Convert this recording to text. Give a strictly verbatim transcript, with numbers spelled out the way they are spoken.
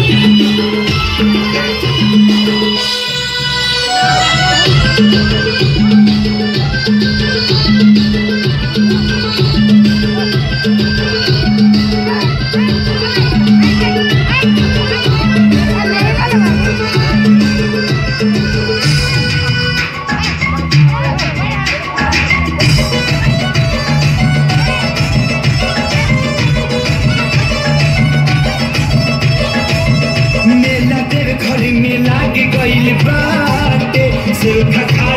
मेला देव घर में लाग गइल बाटे से